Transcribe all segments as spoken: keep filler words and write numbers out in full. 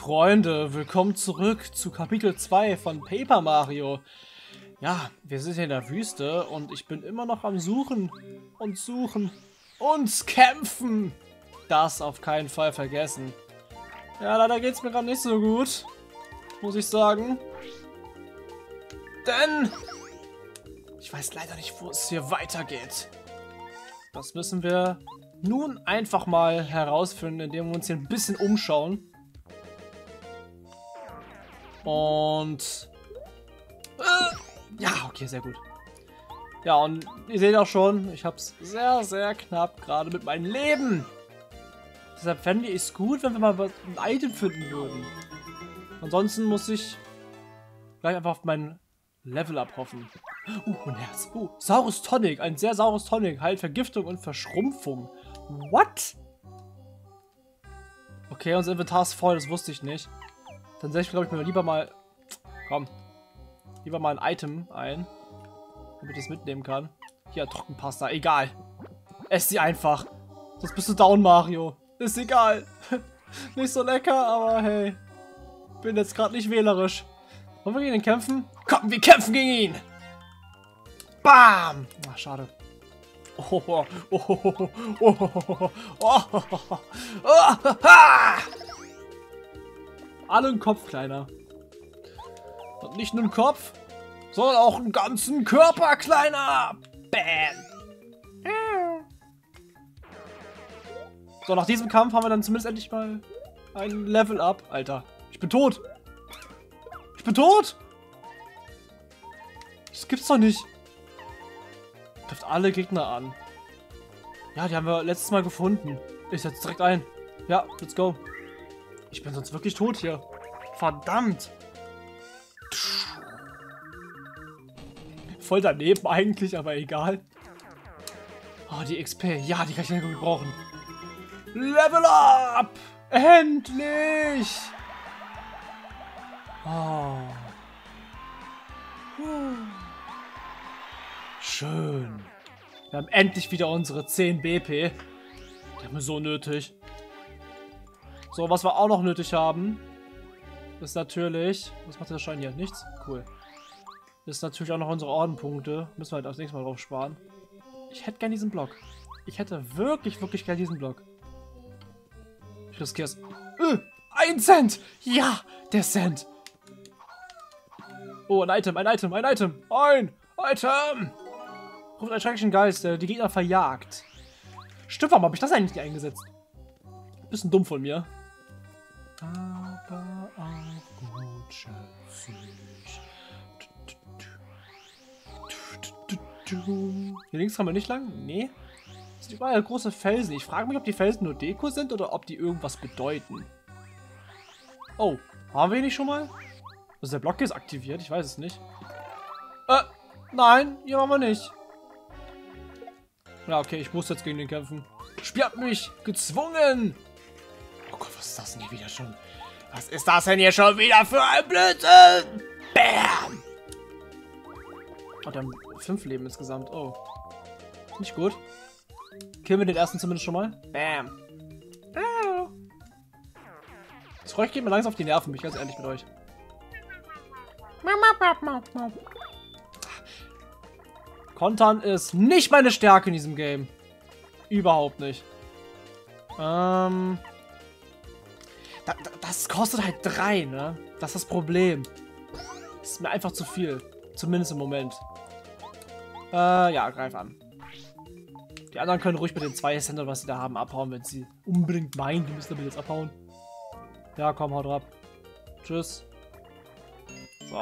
Freunde, willkommen zurück zu Kapitel zwei von Paper Mario. Ja, wir sind hier in der Wüste und ich bin immer noch am Suchen und Suchen und Kämpfen. Das auf keinen Fall vergessen. Ja, leider geht es mir gerade nicht so gut, muss ich sagen. Denn ich weiß leider nicht, wo es hier weitergeht. Das müssen wir nun einfach mal herausfinden, indem wir uns hier ein bisschen umschauen. Und äh, ja, okay, sehr gut. Ja, und ihr seht auch schon, ich habe es sehr, sehr knapp gerade mit meinem Leben. Deshalb fände ich es gut, wenn wir mal ein Item finden würden. Ansonsten muss ich gleich einfach auf mein Level up hoffen. Uh, ein Herz. Uh, saures Tonic. Ein sehr saures Tonic. Heilt Vergiftung und Verschrumpfung. What? Okay, unser Inventar ist voll, das wusste ich nicht. Dann setze ich, glaube ich, mir lieber mal... Komm. Lieber mal ein Item ein. Damit ich es mitnehmen kann. Hier, Trockenpasta. Egal. Ess sie einfach. Sonst bist du down, Mario. Ist egal. Nicht so lecker, aber hey. Bin jetzt gerade nicht wählerisch. Wollen wir gegen ihn kämpfen? Komm, wir kämpfen gegen ihn! Bam! Ach, schade. Oh, oh, oh, oh, oh, oh, oh, oh, oh, oh, alle einen Kopf, Kleiner. Und nicht nur einen Kopf, sondern auch einen ganzen Körper, Kleiner! Bam! So, nach diesem Kampf haben wir dann zumindest endlich mal ein Level Up. Alter, ich bin tot! Ich bin tot! Das gibt's doch nicht. Trifft alle Gegner an. Ja, die haben wir letztes Mal gefunden. Ich setze direkt ein. Ja, let's go. Ich bin sonst wirklich tot hier. Verdammt. Voll daneben eigentlich, aber egal. Oh, die X P. Ja, die kann ich nicht gebrauchen. Level up! Endlich! Oh. Schön. Wir haben endlich wieder unsere zehn B P. Die haben wir so nötig. So, was wir auch noch nötig haben, ist natürlich... Was macht der Schein hier? Nichts? Cool. Ist natürlich auch noch unsere Ordenpunkte. Müssen wir halt aufs nächste Mal drauf sparen. Ich hätte gern diesen Block. Ich hätte wirklich, wirklich gern diesen Block. Ich riskiere es. Äh, ein Cent! Ja, der Cent! Oh, ein Item, ein Item, ein Item! Ein Item! Ruft einen schrecklichen Geist, der die Gegner verjagt. Stimmt, warum habe ich das eigentlich nicht eingesetzt? Bisschen dumm von mir. Aber auch gut, schätze ich. Hier links kann man nicht lang? Nee. Das sind überall große Felsen. Ich frage mich, ob die Felsen nur Deko sind oder ob die irgendwas bedeuten. Oh, haben wir hier nicht schon mal? Also der Block ist aktiviert, ich weiß es nicht. Äh, nein, hier haben wir nicht. Ja, okay, ich muss jetzt gegen den kämpfen. Spiel hat mich gezwungen. Oh Gott, was ist das denn hier wieder schon? Was ist das denn hier schon wieder für ein Blödsinn? Bam! Oh, der haben fünf Leben insgesamt. Oh. Nicht gut. Killen wir den ersten zumindest schon mal. Bam. Oh. Das Geräusch geht mir langsam auf die Nerven, bin ich ganz ehrlich mit euch. Kontern ist nicht meine Stärke in diesem Game. Überhaupt nicht. Ähm, da, da, das kostet halt drei, ne? Das ist das Problem. Das ist mir einfach zu viel. Zumindest im Moment. Äh, ja, greif an. Die anderen können ruhig mit den zwei Cent, was sie da haben, abhauen, wenn sie unbedingt meinen, die müssen damit jetzt abhauen. Ja, komm, haut ab. Tschüss. So.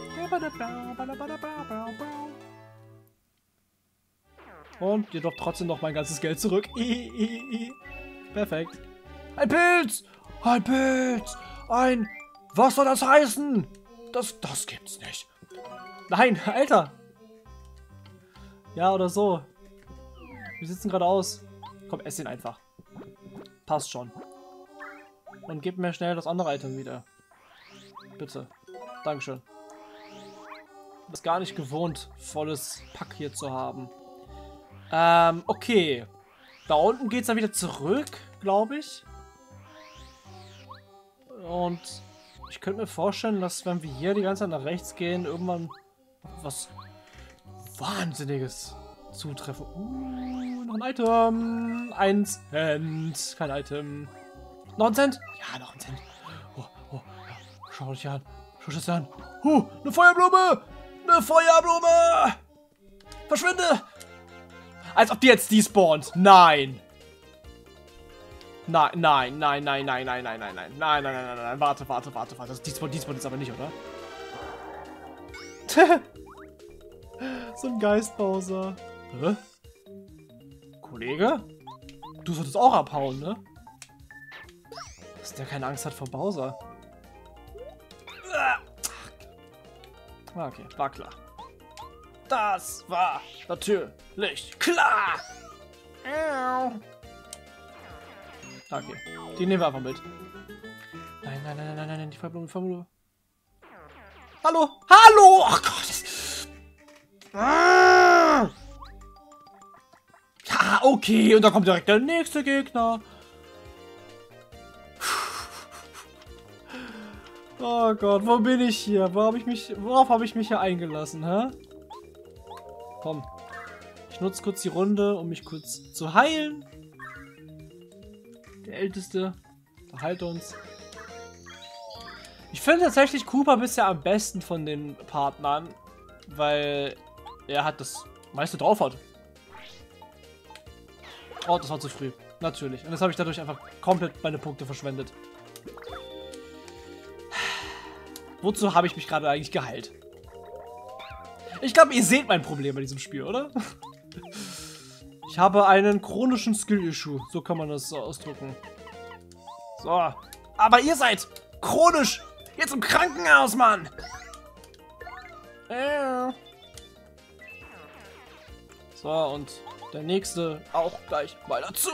Und jedoch trotzdem noch mein ganzes Geld zurück. Perfekt. Ein Pilz! Ein Pilz! Ein... Was soll das heißen? Das, das gibt's nicht. Nein, Alter! Ja, oder so. Wir sitzen gerade aus. Komm, ess ihn einfach. Passt schon. Und gib mir schnell das andere Item wieder. Bitte. Dankeschön. Ich bin es gar nicht gewohnt, volles Pack hier zu haben. Ähm, okay. Da unten geht es dann wieder zurück, glaube ich. Und ich könnte mir vorstellen, dass wenn wir hier die ganze Zeit nach rechts gehen, irgendwann was Wahnsinniges zutreffen. Uh, noch ein Item. Ein Cent. Kein Item. Noch ein Cent? Ja, noch ein Cent. Oh, oh, ja. Schau dich an. Schau dich an. Uh, eine Feuerblume. Eine Feuerblume. Verschwinde. Als ob die jetzt despawnt. Nein. Nein, nein, nein, nein, nein, nein, nein, nein, nein, nein, nein, nein, nein, nein, warte, warte, warte, warte. Das despawnt, despawnt jetzt aber nicht, oder? So ein Geist-Bowser. Hä? Kollege? Du solltest auch abhauen, ne? Dass der keine Angst hat vor Bowser. Okay, war klar. Das war natürlich klar. Okay, die nehmen wir einfach mit. Nein, nein, nein, nein, nein, nein, die Feuerblume, die Feuerblume. Hallo, hallo! Oh Gott, das... Ah! Ja, okay, und da kommt direkt der nächste Gegner. Oh Gott, wo bin ich hier? Wo hab ich mich, worauf habe ich mich hier eingelassen, hä? Komm. Ich nutze kurz die Runde, um mich kurz zu heilen. Der Älteste. Behalt uns. Ich finde tatsächlich Koopa bisher am besten von den Partnern, weil er hat das meiste drauf hat. Oh, das war zu früh. Natürlich. Und jetzt habe ich dadurch einfach komplett meine Punkte verschwendet. Wozu habe ich mich gerade eigentlich geheilt? Ich glaube, ihr seht mein Problem bei diesem Spiel, oder? Ich habe einen chronischen Skill-Issue. So kann man das so ausdrücken. So. Aber ihr seid chronisch. Jetzt im Krankenhaus, Mann. Äh. So, und der nächste auch gleich mal dazu.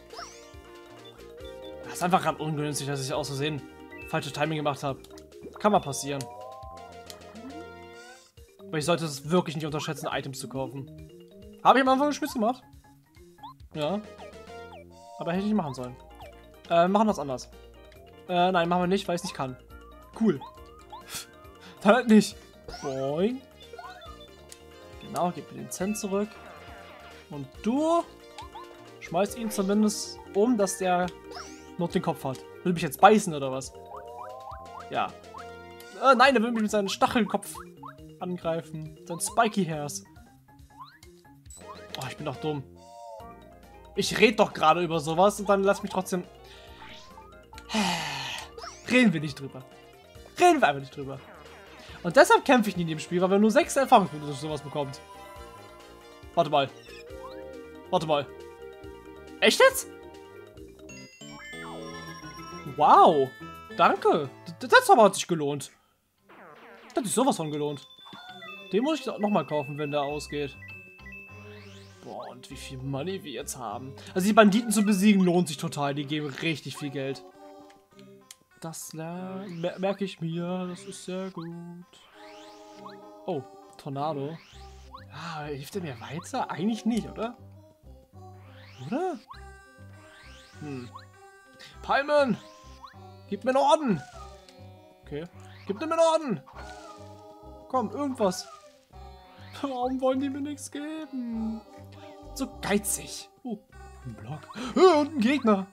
Das ist einfach gerade ungünstig, dass ich aus Versehen falsches Timing gemacht habe. Kann mal passieren. Aber ich sollte es wirklich nicht unterschätzen, Items zu kaufen. Habe ich am Anfang des Spiels gemacht? Ja. Aber hätte ich nicht machen sollen. Äh, machen wir es anders. Äh, nein, machen wir nicht, weil ich es nicht kann. Cool. Dann halt nicht. Boing. Genau, gib mir den Cent zurück. Und du schmeißt ihn zumindest um, dass der noch den Kopf hat. Will mich jetzt beißen oder was? Ja. Äh, nein, er will mich mit seinem Stachelkopf angreifen. Sein Spiky Hairs. Oh, ich bin doch dumm. Ich rede doch gerade über sowas und dann lass mich trotzdem... Reden wir nicht drüber. Reden wir einfach nicht drüber. Und deshalb kämpfe ich nie in dem Spiel, weil man nur sechs Erfahrungspunkte durch sowas bekommt. Warte mal. Warte mal. Echt jetzt? Wow. Danke. Das, das aber hat sich gelohnt. Das hat sich sowas von gelohnt. Den muss ich nochmal kaufen, wenn der ausgeht. Boah, und wie viel Money wir jetzt haben. Also die Banditen zu besiegen lohnt sich total. Die geben richtig viel Geld. Das mer merke ich mir. Das ist sehr gut. Oh, Tornado. Ah, hilft er mir weiter? Eigentlich nicht, oder? Oder? Hm. Palmen! Gib mir einen Orden! Okay. Gib mir einen Orden! Komm, irgendwas. Warum wollen die mir nichts geben? So geizig. Oh, ein Block. Oh, und ein Gegner.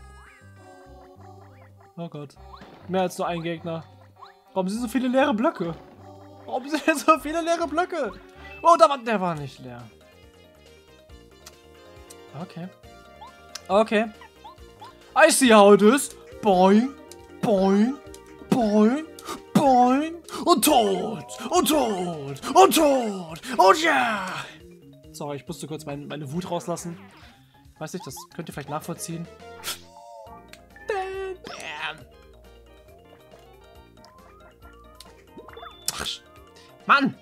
Oh Gott. Mehr als nur ein Gegner. Warum sind so viele leere Blöcke? Warum sind hier so viele leere Blöcke? Oh, da war, der war nicht leer. Okay. Okay. I see how it is. Boing, boing, boing, boing. Und tot. Und tot. Und tot. Und ja. Sorry, ich musste kurz mein, meine Wut rauslassen. Ich weiß nicht, das könnt ihr vielleicht nachvollziehen. Bam, bam. Ach, Mann!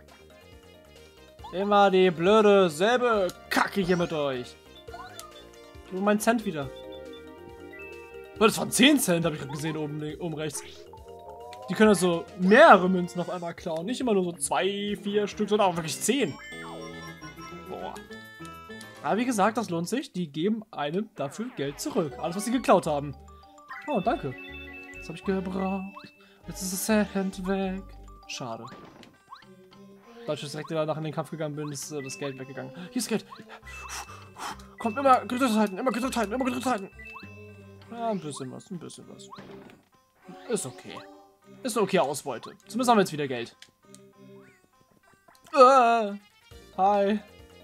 Immer die blöde selbe Kacke hier mit euch. Ich will meinen Cent wieder. Das waren zehn Cent, habe ich gerade gesehen, oben, oben rechts. Die können also mehrere Münzen auf einmal klauen. Nicht immer nur so zwei, vier Stück, sondern auch wirklich zehn. Boah. Aber wie gesagt, das lohnt sich. Die geben einem dafür Geld zurück. Alles, was sie geklaut haben. Oh, danke. Das habe ich gebraucht. Jetzt ist das Hand weg. Schade. Dadurch, dass ich direkt danach in den Kampf gegangen bin, ist äh, das Geld weggegangen. Hier ist Geld. Kommt immer gedrückt halten, immer gedrückt halten, immer gedrückt halten. Ja, ein bisschen was, ein bisschen was. Ist okay. Ist eine okay Ausbeute. Zumindest haben wir jetzt wieder Geld. Uh, hi.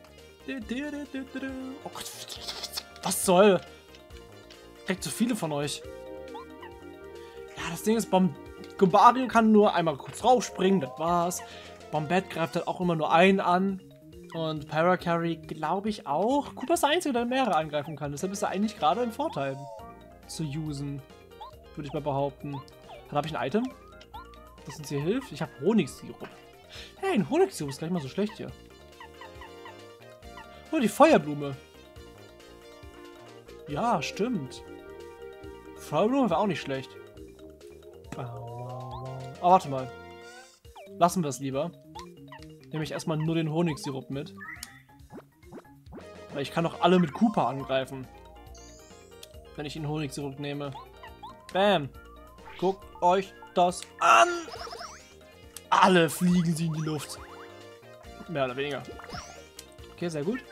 Oh Gott. Was soll? Direkt zu viele von euch. Ja, das Ding ist, Bombario kann nur einmal kurz raufspringen, das war's. Bombette greift halt auch immer nur einen an. Und Paracarry glaube ich auch. Koopa ist der Einzige, der mehrere angreifen kann. Deshalb ist er eigentlich gerade im Vorteil zu usen. Würde ich mal behaupten. Dann habe ich ein Item, das uns hier hilft. Ich habe Honigsirup. Hey, ein Honigsirup ist gar nicht mal so schlecht hier. Oh, die Feuerblume. Ja, stimmt. Feuerblume war auch nicht schlecht. Aber warte mal. Lassen wir es lieber. Nehme ich erstmal nur den Honigsirup mit. Weil ich kann doch alle mit Koopa angreifen. Wenn ich den Honigsirup nehme. Bam. Guckt euch das an. Alle fliegen sie in die Luft. Mehr oder weniger. Okay, sehr gut.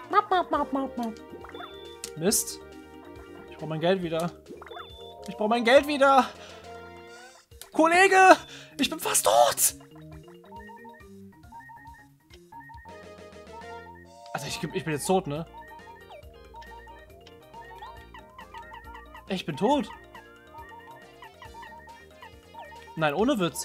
Mist. Ich brauche mein Geld wieder. Ich brauche mein Geld wieder. Kollege, ich bin fast tot. Also ich, ich bin jetzt tot, ne? Ich bin tot. Nein, ohne Witz.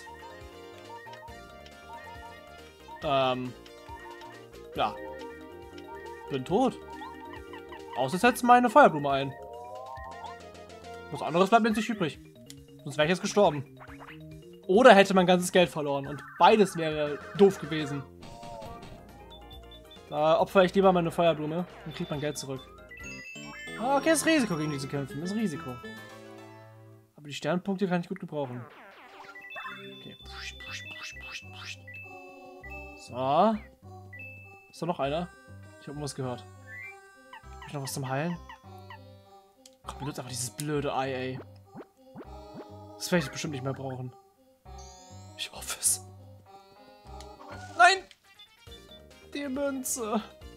Ähm. Ja. Bin tot. Außer setzt meine Feuerblume ein. Was anderes bleibt mir nicht übrig. Sonst wäre ich jetzt gestorben. Oder hätte mein ganzes Geld verloren. Und beides wäre doof gewesen. Da opfere ich lieber meine Feuerblume und kriege mein Geld zurück. Ah, okay, ist Risiko gegen diese Kämpfe. Ist Risiko. Aber die Sternpunkte kann ich gut gebrauchen. Okay. So. Ist da noch einer? Ich habe irgendwas gehört. Hab ich noch was zum Heilen? Ach, benutzt einfach dieses blöde Ei, ey. Das werde ich bestimmt nicht mehr brauchen. Ich hoffe es. Nein! Die Münze.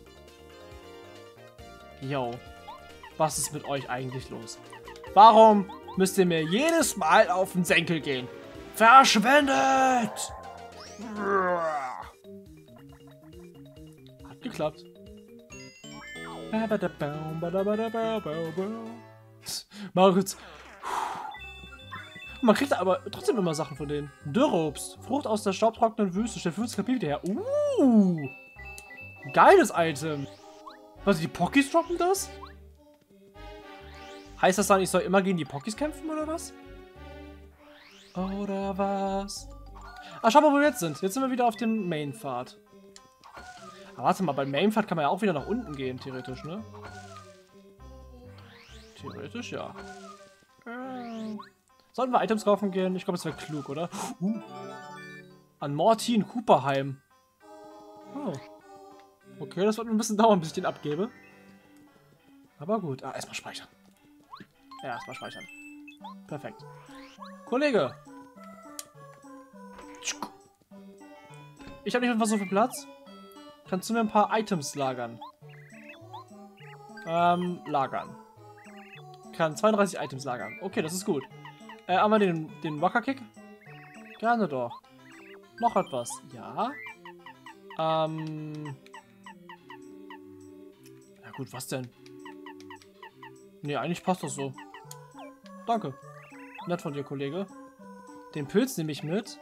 Yo. Was ist mit euch eigentlich los? Warum müsst ihr mir jedes Mal auf den Senkel gehen? Verschwendet! Hat geklappt. Maritz. Man kriegt aber trotzdem immer Sachen von denen. Dürreobst. Frucht aus der staubtrockenen Wüste. Stellt fünfzig Kapitel her. Uh. Geiles Item. Was, die Pokis droppen das? Heißt das dann, ich soll immer gegen die Pokis kämpfen, oder was? Oder was? Ah, schau mal, wo wir jetzt sind. Jetzt sind wir wieder auf dem Main-Pfad. Aber warte mal, beim Main-Pfad kann man ja auch wieder nach unten gehen, theoretisch, ne? Theoretisch, ja. Äh. Sollten wir Items kaufen gehen? Ich glaube, das wäre klug, oder? Uh. An Morty in Cooperheim. Oh. Okay, das wird ein bisschen dauern, bis ich den abgebe. Aber gut. Ah, erstmal speichern. Ja, erstmal speichern. Perfekt. Kollege. Ich habe nicht mehr so viel Platz. Kannst du mir ein paar Items lagern? Ähm, lagern. Kann zweiunddreißig Items lagern. Okay, das ist gut. Äh, einmal den, den Wacker-Kick. Gerne doch. Noch etwas. Ja. Ähm. Ja gut, was denn? Nee, eigentlich passt das so. Danke. Nett von dir, Kollege. Den Pilz nehme ich mit.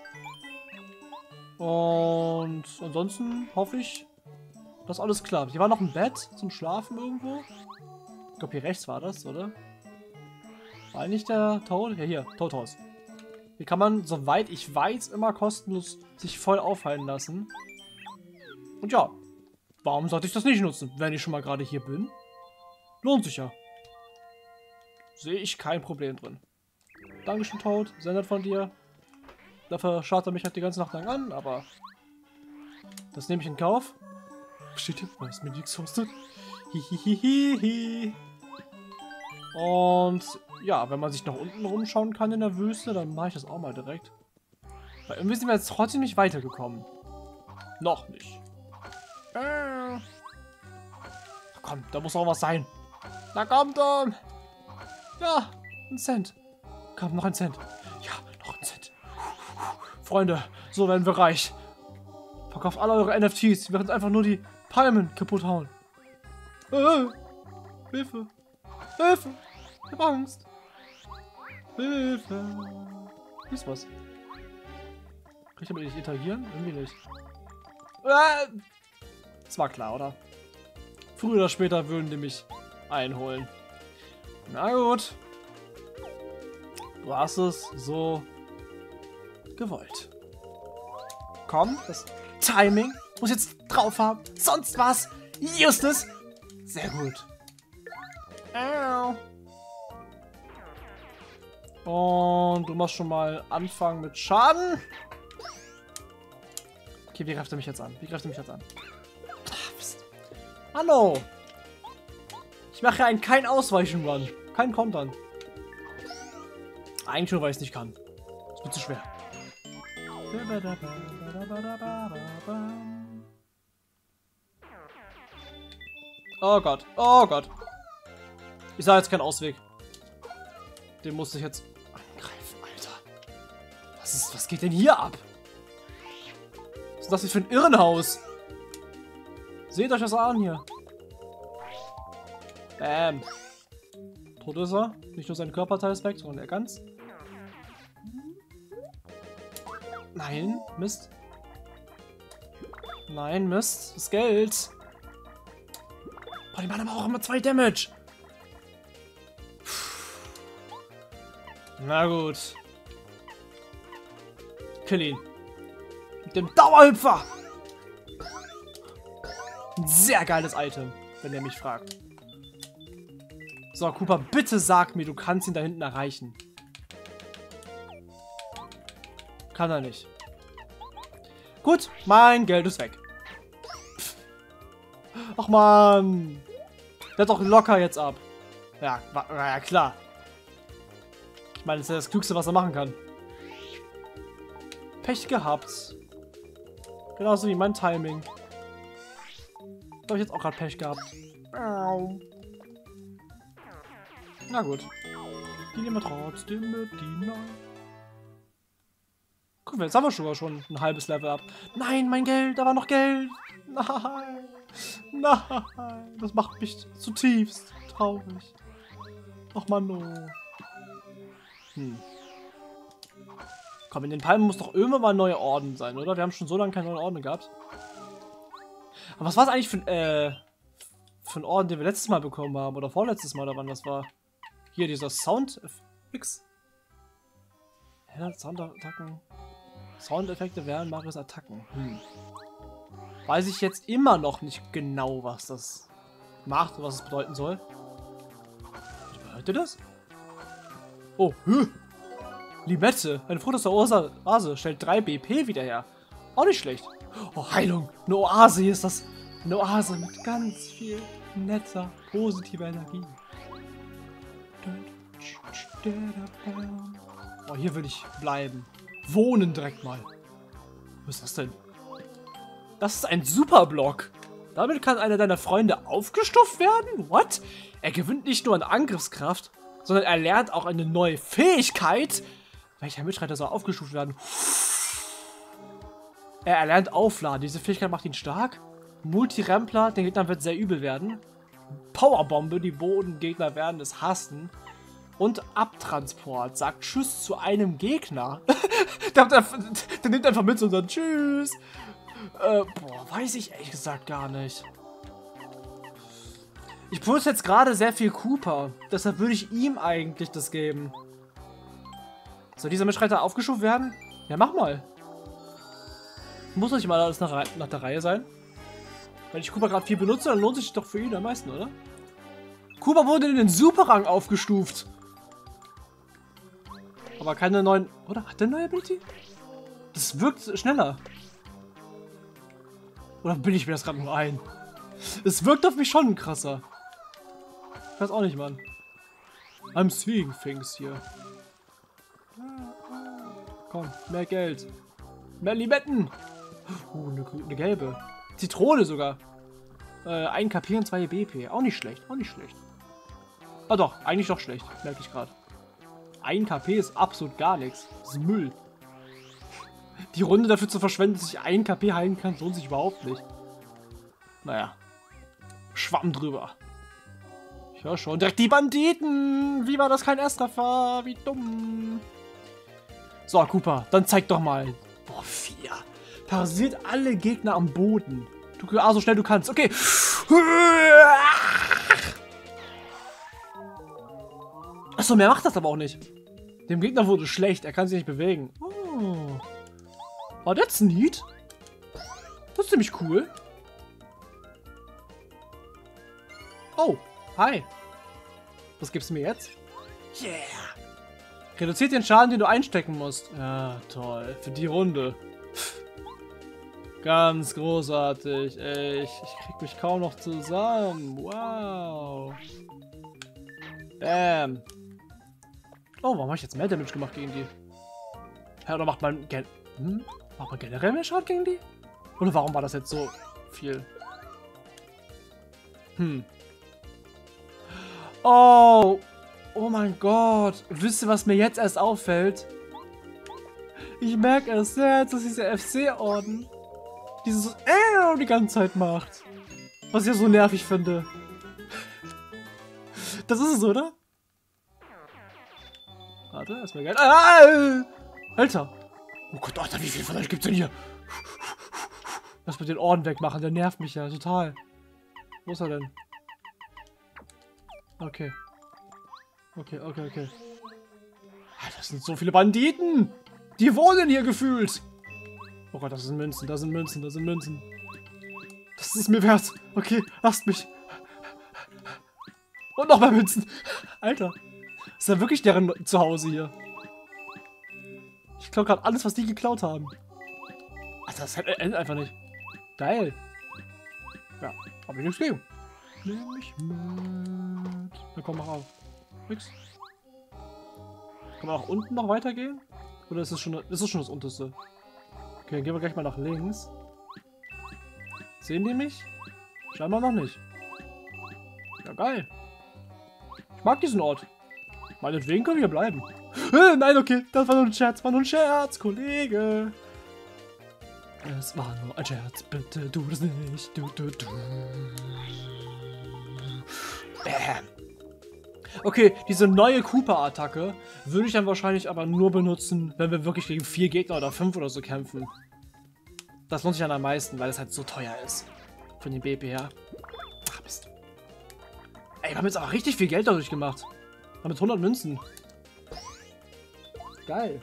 Und ansonsten hoffe ich, dass alles klappt. Hier war noch ein Bett zum Schlafen irgendwo. Ich glaube, hier rechts war das, oder? War eigentlich der Toad? Ja, hier, Toadhaus. Hier kann man, soweit ich weiß, immer kostenlos sich voll aufhalten lassen. Und ja, warum sollte ich das nicht nutzen, wenn ich schon mal gerade hier bin? Lohnt sich ja. Sehe ich kein Problem drin. Dankeschön, Toad. Sehr nett von dir. Dafür schaut er mich halt die ganze Nacht lang an, aber das nehme ich in Kauf. Steht hier, weil es mir nichts kostet. Hihihihi. Und ja, wenn man sich nach unten rumschauen kann in der Wüste, dann mache ich das auch mal direkt. Weil irgendwie sind wir jetzt trotzdem nicht weitergekommen. Noch nicht. Äh. Komm, da muss auch was sein. Na komm, Tom. Ja, ein Cent. Komm, noch ein Cent. Ja, noch ein Cent. Freunde, so werden wir reich. Verkauft alle eure N F Ts, während einfach nur die Palmen kaputt hauen. Äh, Hilfe. Hilfe. Ich hab Angst. Hilfe. Hier ist was. Kann ich damit nicht interagieren? Irgendwie nicht. Äh, das war klar, oder? Früher oder später würden die mich einholen. Na gut. Du hast es so gewollt. Komm, das Timing muss jetzt drauf haben. Sonst was. Justus. Sehr gut. Au. Und du machst schon mal anfangen mit Schaden. Okay, wie greift er mich jetzt an? Wie greift er mich jetzt an? Ach, Mist. Hallo. Ich mache ja einen kein Ausweichen Run. Kein Kontern. Eigentlich nur, weil ich es nicht kann. Das wird zu schwer. Oh Gott. Oh Gott. Ich sah jetzt keinen Ausweg. Den musste ich jetzt angreifen, Alter. Was ist, was geht denn hier ab? Was ist das hier für ein Irrenhaus? Seht euch das an hier. Bam. Tot ist er. Nicht nur sein Körperteil ist weg, sondern er ganz. Nein, Mist. Nein, Mist. Das Geld. Boah, die machen aber auch immer zwei Damage. Na gut. Kill ihn. Mit dem Dauerhüpfer. Ein sehr geiles Item, wenn er mich fragt. So, Cooper, bitte sag mir, du kannst ihn da hinten erreichen. Kann er nicht. Gut, mein Geld ist weg. Pff. Ach man. Der hat doch locker jetzt ab. Ja, war, war ja klar. Ich meine, das ist ja das Klügste, was er machen kann. Pech gehabt. Genauso wie mein Timing. Da habe ich jetzt auch gerade Pech gehabt. Na gut. Die nehmen wir trotzdem mit hinein. Guck mal, jetzt haben wir sogar schon ein halbes Level ab. Nein, mein Geld, da war noch Geld. Nein. Nein. Das macht mich zutiefst traurig. Ach man, no. Hm. Komm, in den Palmen muss doch irgendwann mal ein neuer Orden sein, oder? Wir haben schon so lange keine neuen Orden gehabt. Aber was war es eigentlich für, äh, für ein Orden, den wir letztes Mal bekommen haben? Oder vorletztes Mal, oder wann das war? Hier, dieser Sound... X. Ja, Soundattacken. Soundeffekte während Marios Attacken. Hm. Weiß ich jetzt immer noch nicht genau, was das macht, was es bedeuten soll. Was bedeutet das? Oh, hm. Limette. Eine Frucht aus der Oase stellt drei B P wieder her. Auch nicht schlecht. Oh, Heilung. Eine Oase, hier ist das. Eine Oase mit ganz viel netter, positiver Energie. Oh, hier will ich bleiben. Wohnen direkt mal. Was ist das denn? Das ist ein Superblock. Damit kann einer deiner Freunde aufgestuft werden? What? Er gewinnt nicht nur an Angriffskraft, sondern er lernt auch eine neue Fähigkeit. Welcher Mitstreiter soll aufgestuft werden? Er erlernt Aufladen. Diese Fähigkeit macht ihn stark. Multi-Rempler, den Gegnern wird sehr übel werden. Powerbombe, die Bodengegner werden es hassen. Und Abtransport sagt Tschüss zu einem Gegner. der, der, der nimmt einfach mit so und sagt Tschüss. Äh, boah, weiß ich ehrlich gesagt gar nicht. Ich benutze jetzt gerade sehr viel Cooper. Deshalb würde ich ihm eigentlich das geben. Soll dieser Mitstreiter aufgeschoben werden? Ja, mach mal. Muss nicht mal alles nach, nach der Reihe sein. Wenn ich Cooper gerade viel benutze, dann lohnt sich doch für ihn am meisten, oder? Cooper wurde in den Superrang aufgestuft. Aber keine neuen... Oder? Hat der neue Ability? Das wirkt schneller. Oder bilde ich mir das gerade nur ein? Es wirkt auf mich schon krasser. Ich weiß auch nicht, Mann. I'm seeing things hier. Komm, mehr Geld. Mehr Limetten. Uh, eine, eine gelbe. Zitrone sogar. Äh, ein K P und zwei B P. Auch nicht schlecht, auch nicht schlecht. Ah doch, eigentlich doch schlecht, merke ich gerade. ein K P ist absolut gar nichts. Das ist Müll. Die Runde dafür zu verschwenden, dass ich ein K P heilen kann, lohnt sich überhaupt nicht. Naja. Schwamm drüber. Ich höre schon. Direkt die Banditen! Wie war das kein Ersttreffer? Wie dumm. So, Cooper, dann zeig doch mal. Boah, vier. Parasiert alle Gegner am Boden. Du, ah, so schnell du kannst. Okay. Achso, mehr macht das aber auch nicht. Dem Gegner wurde schlecht. Er kann sich nicht bewegen. Oh. Oh, that's neat. Das ist ziemlich cool. Oh, hi. Was gibst du mir jetzt? Yeah. Reduziert den Schaden, den du einstecken musst. Ja, toll. Für die Runde. Ganz großartig. Ey, ich, ich krieg mich kaum noch zusammen. Wow. Bam. Oh, warum habe ich jetzt mehr Damage gemacht gegen die? Ja, oder macht man, gen hm? macht man generell mehr Schaden gegen die? Oder warum war das jetzt so viel? Hm. Oh. Oh mein Gott. Wisst ihr, was mir jetzt erst auffällt? Ich merke erst jetzt, dass dieser F C-Orden dieses äh die ganze Zeit macht. Was ich ja so nervig finde. Das ist es, oder? Warte, erstmal Geld. Ah, Alter! Oh Gott, Alter, wie viel von euch gibt's denn hier? Lass mal den Orden wegmachen, der nervt mich ja total. Wo ist er denn? Okay. Okay, okay, okay. Das sind so viele Banditen! Die wohnen hier gefühlt! Oh Gott, das sind Münzen, das sind Münzen, das sind Münzen. Das ist mir wert. Okay, lasst mich. Und noch mehr Münzen. Alter. Das ist ja wirklich deren Zuhause hier. Ich klaue gerade alles, was die geklaut haben. Alter, das endet einfach nicht. Geil. Ja, hab ich nichts gegen. Nimm mich mit. Na komm, mach auf. Nix. Kann man auch unten noch weitergehen? Oder ist es schon, ist es schon das unterste? Okay, dann gehen wir gleich mal nach links. Sehen die mich? Scheinbar noch nicht. Ja, geil. Ich mag diesen Ort. Meinetwegen können wir hier bleiben. Äh, nein, okay, das war nur ein Scherz, war nur ein Scherz, Kollege. Es war nur ein Scherz, bitte tu das nicht. Du, du, du. Bam. Okay, diese neue Cooper-Attacke würde ich dann wahrscheinlich aber nur benutzen, wenn wir wirklich gegen vier Gegner oder fünf oder so kämpfen. Das lohnt sich dann am meisten, weil es halt so teuer ist. Von den B P her. Ach, Mist. Ey, wir haben jetzt auch richtig viel Geld dadurch gemacht. Wir haben jetzt hundert Münzen. Geil.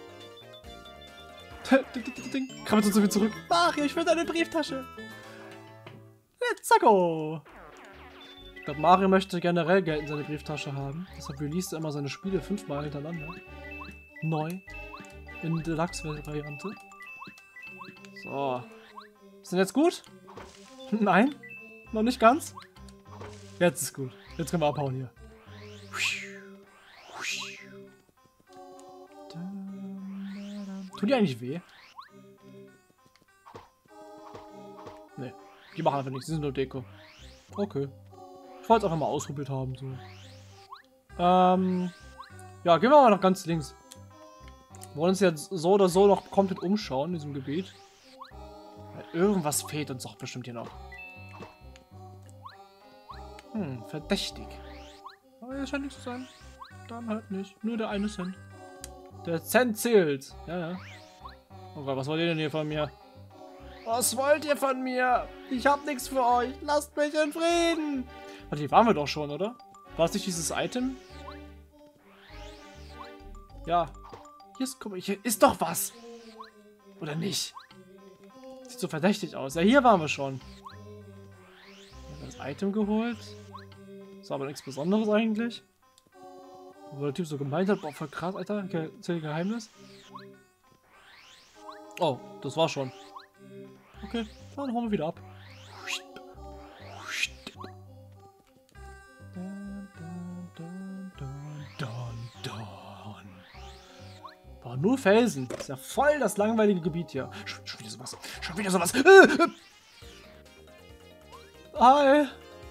Kommen wir zu mir zurück. Ach, ich will deine Brieftasche. Let's go. Ich glaube, Mario möchte generell Geld in seine Brieftasche haben. Deshalb release er immer seine Spiele fünfmal hintereinander. Neu. In Deluxe-Variante. So. Ist denn jetzt gut? Nein? Noch nicht ganz? Jetzt ist gut. Jetzt können wir abhauen hier. Tut die eigentlich weh? Nee. Die machen einfach nichts. Die sind nur Deko. Okay. Ich wollte es einfach mal ausprobiert haben. So. Ähm. Ja, gehen wir mal nach ganz links. Wir wollen uns jetzt so oder so noch komplett umschauen in diesem Gebiet. Weil irgendwas fehlt uns doch bestimmt hier noch. Hm, verdächtig. Aber hier scheint nichts zu sein. Dann halt nicht. Nur der eine Cent. Der Cent zählt. Ja, ja. Oh Gott, was wollt ihr denn hier von mir? Was wollt ihr von mir? Ich hab nichts für euch. Lasst mich in Frieden. Warte, hier waren wir doch schon, oder? War es nicht dieses Item? Ja. Hier ist, guck mal, hier ist doch was. Oder nicht? Sieht so verdächtig aus. Ja, hier waren wir schon. Das Item geholt. Ist aber nichts Besonderes eigentlich. Wo der Typ so gemeint hat, boah, voll krass, Alter. Erzähl Geheimnis. Oh, das war schon. Okay, dann hauen wir wieder ab. nur Felsen. Das ist ja voll das langweilige Gebiet hier. Schon, schon wieder sowas. Schon wieder sowas. Äh, äh. Hi.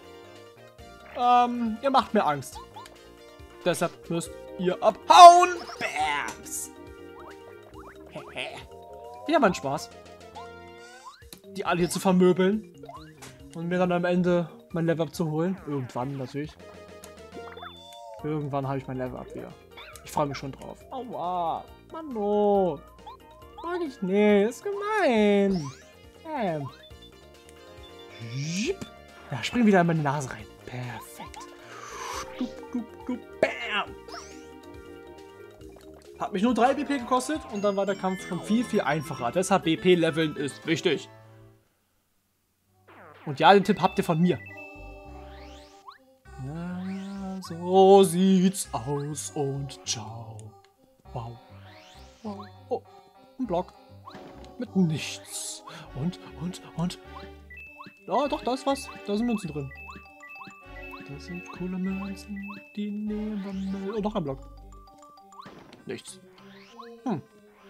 Ähm, ihr macht mir Angst. Deshalb müsst ihr abhauen. Bams. Ja, mein Spaß. Die alle hier zu vermöbeln. Und mir dann am Ende mein Level-Up zu holen. Irgendwann natürlich. Irgendwann habe ich mein Level-Up wieder. Ich freue mich schon drauf. Aua. Mano. Mag ich nicht. Ist gemein. Ähm. Ja, spring wieder in meine Nase rein. Perfekt. Dup, dup, dup, bam. Hat mich nur drei B P gekostet und dann war der Kampf schon viel, viel einfacher. Deshalb B P-Leveln ist wichtig. Und ja, den Tipp habt ihr von mir. Ja, so sieht's aus und ciao. Wow. Wow. Oh, ein Block. Mit nichts. Und, und, und. Oh, doch, da ist was. Da sind Münzen drin. Das sind coole Münzen. Die nehmen wir mit. Oh, noch ein Block. Nichts. Hm.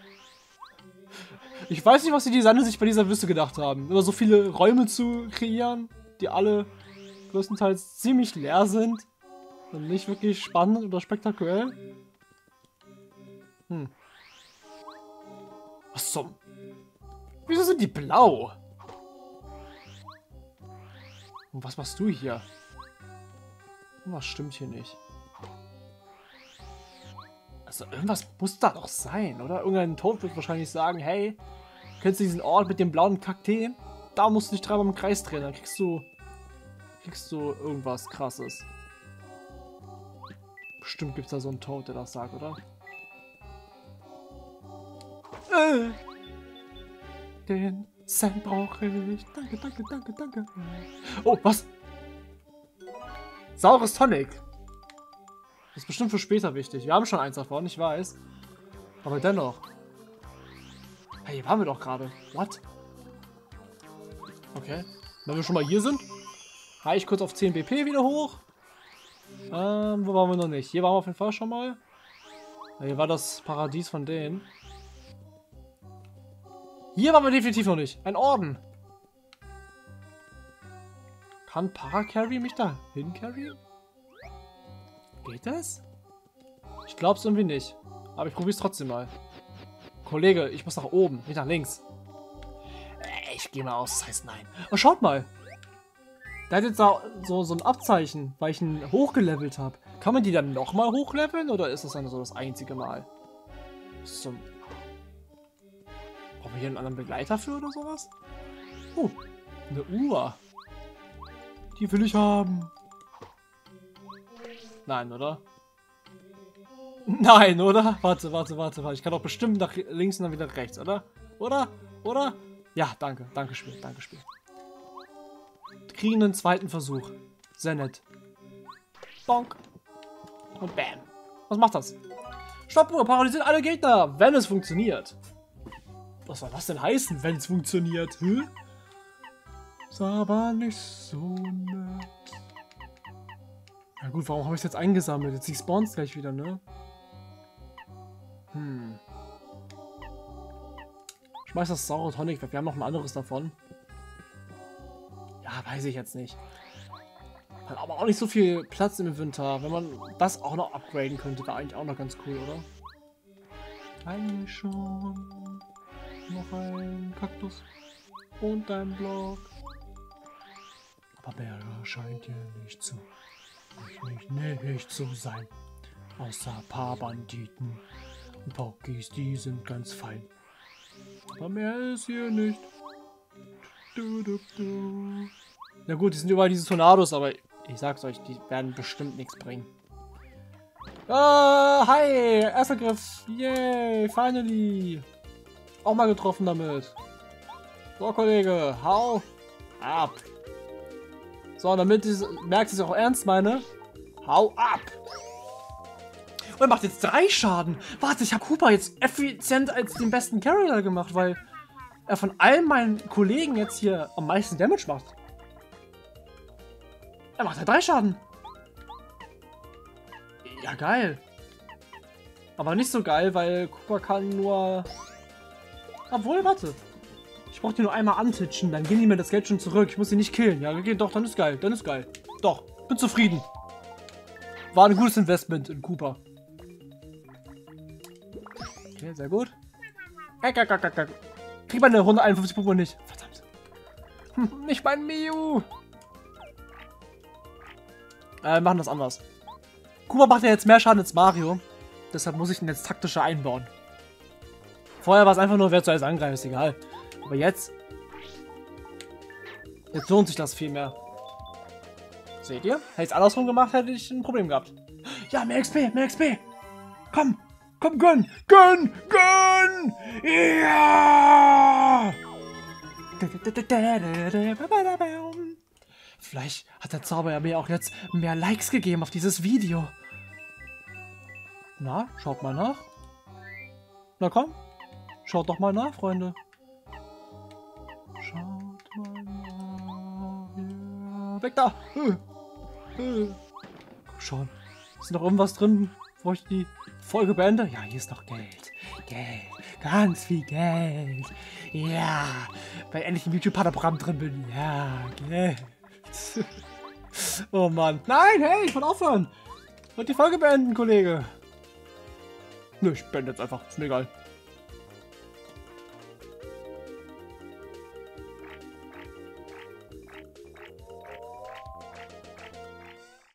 Ich weiß nicht, was die Designer sich bei dieser Wüste gedacht haben. Immer so viele Räume zu kreieren, die alle größtenteils ziemlich leer sind. Und nicht wirklich spannend oder spektakulär. Hm. Was zum... Wieso sind die blau? Und was machst du hier? Was stimmt hier nicht? Also irgendwas muss da doch sein, oder? Irgendein Toad wird wahrscheinlich sagen, hey, kennst du diesen Ort mit dem blauen Kakteen? Da musst du dich dreimal im Kreis drehen, dann kriegst du, kriegst du irgendwas Krasses. Bestimmt gibt es da so einen Toad, der das sagt, oder? Äh, den Cent brauche ich. Danke, danke, danke, danke. Oh, was? Saures Tonic. Das ist bestimmt für später wichtig. Wir haben schon eins davon, ich weiß. Aber dennoch. Hey, hier waren wir doch gerade. What? Okay. Wenn wir schon mal hier sind, habe ich kurz auf zehn B P wieder hoch. Ähm, wo waren wir noch nicht? Hier waren wir auf jeden Fall schon mal. Ja, hier war das Paradies von denen. Hier waren wir definitiv noch nicht. Ein Orden. Kann Paracarry mich da hincarryen? Geht das? Ich glaube es irgendwie nicht. Aber ich probiere es trotzdem mal. Kollege, ich muss nach oben, nicht nach links. Ich gehe mal aus, das heißt nein. Oh, schaut mal. Der hat jetzt da so, so ein Abzeichen, weil ich ihn hochgelevelt habe. Kann man die dann nochmal hochleveln oder ist das dann so das einzige Mal? So. Brauchen wir hier einen anderen Begleiter für oder sowas? Oh, eine Uhr. Die will ich haben. Nein, oder? Nein, oder? Warte, warte, warte, warte. Ich kann doch bestimmt nach links und dann wieder rechts, oder? Oder? Oder? Ja, danke. Danke, Spiel. Danke, Spiel. Kriegen einen zweiten Versuch. Sehr nett. Bonk. Und bam. Was macht das? Stoppuhr paralysiert alle Gegner, wenn es funktioniert. Was soll das denn heißen, wenn es funktioniert? Hm? Ist aber nicht so nett. Na gut, warum habe ich es jetzt eingesammelt? Jetzt die spawns gleich wieder, ne? Hm. Schmeiß das saure Tonic weg. Wir haben noch ein anderes davon. Ja, weiß ich jetzt nicht. Hat aber auch nicht so viel Platz im Inventar. Wenn man das auch noch upgraden könnte, wäre eigentlich auch noch ganz cool, oder? Eigentlich schon. Noch ein Kaktus. Und ein Block. Aber Berger scheint hier nicht zu. Nicht, nicht, nicht zu sein. Außer ein paar Banditen. Und Pokis, die sind ganz fein. Aber mehr ist hier nicht. Du, du, du. Na gut, die sind überall diese Tornados, aber ich sag's euch, die werden bestimmt nichts bringen. Ah, hi! Erster Griff! Yay! Finally! Auch mal getroffen damit. So, Kollege, hau ab! So, damit du merkst, dass ich auch ernst meine. Hau ab! Und er macht jetzt drei Schaden. Warte, ich habe Koopa jetzt effizient als den besten Charakter gemacht, weil er von allen meinen Kollegen jetzt hier am meisten Damage macht. Er macht ja drei Schaden. Ja, geil. Aber nicht so geil, weil Koopa kann nur... Obwohl, warte. Ich brauche die nur einmal antitschen, dann gehen die mir das Geld schon zurück. Ich muss sie nicht killen. Ja, okay, doch, dann ist geil. Dann ist geil. Doch, bin zufrieden. War ein gutes Investment in Koopa. Okay, sehr gut. Krieg meine hunderteinundfünfzig Pokémon nicht. Verdammt. Hm, nicht mein Miu. Äh, machen das anders. Koopa macht ja jetzt mehr Schaden als Mario. Deshalb muss ich ihn jetzt taktischer einbauen. Vorher war es einfach nur, wer zuerst angreift, ist egal. Aber jetzt... Jetzt lohnt sich das viel mehr. Seht ihr? Hätte ich es andersrum gemacht, hätte ich ein Problem gehabt. Ja, mehr X P, mehr X P. Komm, komm, gönn, gönn, gönn. Ja! Vielleicht hat der Zauber ja mir auch jetzt mehr Likes gegeben auf dieses Video. Na, schaut mal nach. Na komm, schaut doch mal nach, Freunde. Schaut mal nach. Ja. Weg da! Komm schon. Ist noch irgendwas drin, bevor ich die Folge beende? Ja, hier ist noch Geld. Geld. Ganz viel Geld. Ja. Weil ich endlich im YouTube-Partnerprogramm drin bin. Ja, Geld. Oh Mann. Nein, hey, ich wollte aufhören. Ich wollte die Folge beenden, Kollege. Nö, ich beende jetzt einfach. Ist mir egal.